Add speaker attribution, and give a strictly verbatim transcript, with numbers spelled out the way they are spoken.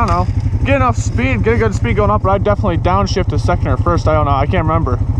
Speaker 1: don't know, get enough speed, get a good speed going up, but I'd definitely downshift to second or first. I don't know, I can't remember.